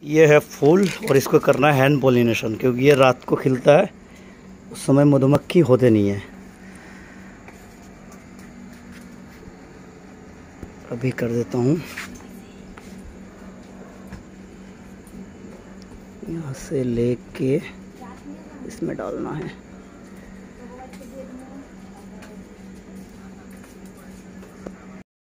ये है फूल और इसको करना है हैंड पोलिनेशन, क्योंकि ये रात को खिलता है, उस समय मधुमक्खी होते नहीं है। अभी कर देता हूँ, यहाँ से लेके इसमें डालना है।